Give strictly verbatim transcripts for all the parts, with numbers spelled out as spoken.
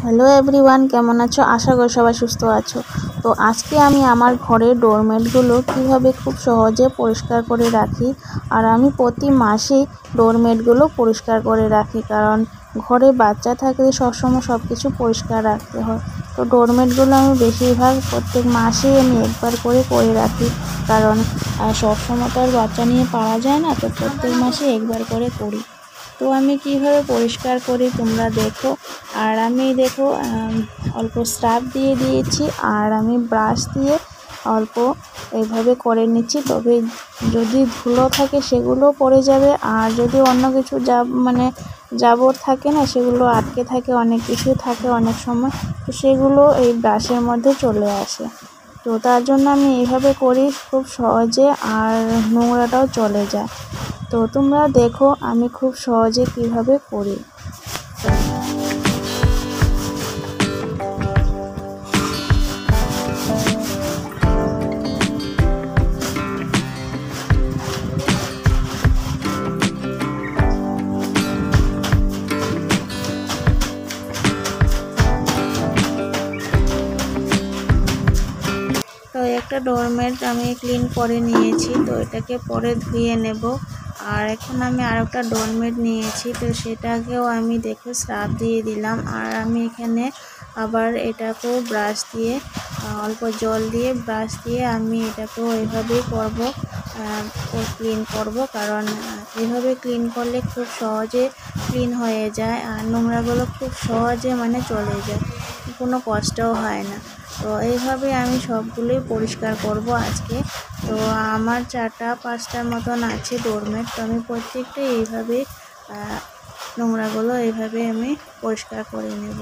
Hello everyone, কেমন আছো? আশা করি সবাই সুস্থ আছো। তো আজকে আমি আমার ঘরের ডোরমেটগুলো কিভাবে খুব সহজে পরিষ্কার করে রাখি। আর আমি প্রতি মাসেই ডোরমেটগুলো পরিষ্কার করে রাখি, কারণ ঘরে বাচ্চা থাকলে সবসময় সব কিছু পরিষ্কার রাখতে হয়। তো ডোরমেটগুলো আমি বেশিরভাগ প্রত্যেক মাসেই আমি একবার করে করে রাখি, কারণ সবসময় তো আর বাচ্চা নিয়ে পারা যায় না। তো প্রত্যেক মাসে একবার করে করি। তো আমি কিভাবে পরিষ্কার করি তোমরা দেখো। আর আমি দেখো অল্প স্রাব দিয়ে দিয়েছি, আর আমি ব্রাশ দিয়ে অল্প এইভাবে করে নিচ্ছি। তবে যদি ধুলো থাকে সেগুলো পড়ে যাবে, আর যদি অন্য কিছু যা মানে জাবর থাকে না, সেগুলো আটকে থাকে, অনেক কিছু থাকে অনেক সময়, তো সেগুলো এই ব্রাশের মধ্যে চলে আসে। তো তার জন্য আমি এইভাবে করি খুব সহজে, আর নোংরাটাও চলে যায়। তো তোমরা দেখো আমি খুব সহজে কিভাবে করি। তো একটা ডোরমেট আমি ক্লিন করে নিয়েছি, তো এটাকে পরে ধুয়ে নেব। আর এখন আমি আর একটা ডোরমেট নিয়েছি, তো সেটাকেও আমি দেখো স্রাব দিয়ে দিলাম। আর আমি এখানে আবার এটাকেও ব্রাশ দিয়ে অল্প জল দিয়ে ব্রাশ দিয়ে আমি এটাকেও এইভাবেই করব, ক্লিন করব। কারণ এইভাবে ক্লিন করলে খুব সহজে ক্লিন হয়ে যায়, আর নোংরাগুলো খুব সহজে মানে চলে যায়, কোনো কষ্টও হয় না। তো এইভাবে আমি সবগুলোই পরিষ্কার করব আজকে। তো আমার চারটা পাঁচটার মতন আছে ডোরমেট, তো আমি প্রত্যেকটা এইভাবে নোংরাগুলো এইভাবে আমি পরিষ্কার করে নেব।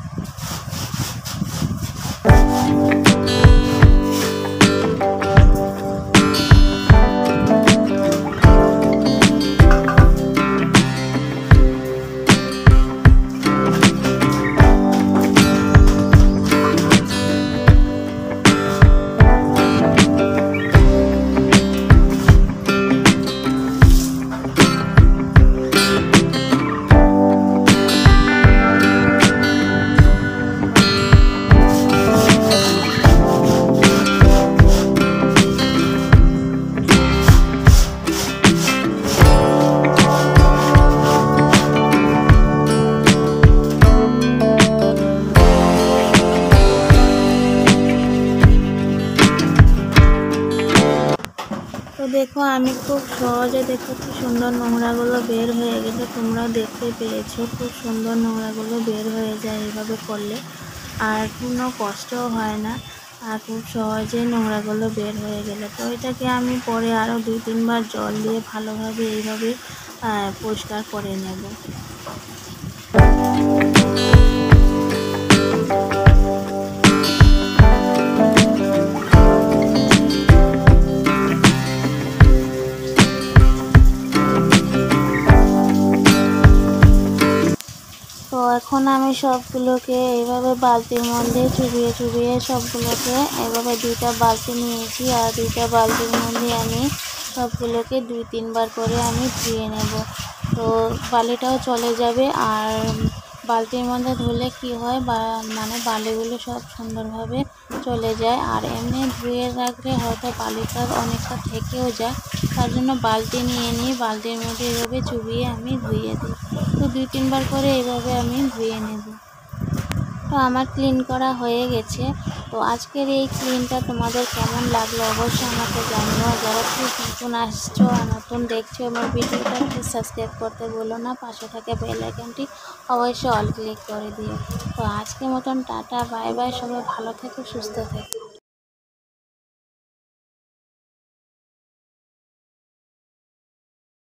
তো দেখো আমি খুব সহজে দেখো কি সুন্দর নোংরাগুলো বের হয়ে গেছে, তোমরাও দেখতে পেয়েছো খুব সুন্দর নোংরাগুলো বের হয়ে যায় এইভাবে করলে, আর কোনো কষ্টও হয় না, আর খুব সহজে নোংরাগুলো বের হয়ে গেলে। তো এটাকে আমি পরে আরও দুই তিনবার জল দিয়ে ভালোভাবে এইভাবে পরিষ্কার করে নেব। তো এখন আমি সবগুলোকে এইভাবে বালতির মধ্যে চুবিয়ে চুবিয়ে সবগুলোকে এইভাবে দুইটা বালতি নিয়েছি, আর দুইটা বালতির মধ্যে আমি সবগুলোকে দুই তিনবার করে আমি ধুয়ে নেব। তো বালিটাও চলে যাবে, আর বালতির মধ্যে ধুলে কি হয় বা মানে বালিগুলো সব সুন্দরভাবে চলে যায়। আর এমনি ধুয়ে রাখলে হয়তো বালিটা অনেকটা থেকেও যায়, তার জন্য বালতি নিয়ে নিই, বালতির মধ্যে এভাবে চুবিয়ে আমি ধুয়ে দিই। তো দুই তিনবার করে এইভাবে আমি ধুয়ে নেব। তো আমার ক্লিন করা হয়ে গেছে। তো আজকের এই ক্লিনটা তোমাদের কেমন লাগলো অবশ্যই আমাকে জানিও। যারা খুব নতুন আসছো আর নতুন দেখছো আমার ভিডিওটা, প্লিজ সাবস্ক্রাইব করতে বলো না, পাশে থাকে বেল আইকনটি অবশ্যই অল ক্লিক করে দিও। তো আজকের মতন টাটা, বাই বাই, সবাই ভালো থেকো, সুস্থ থেকো।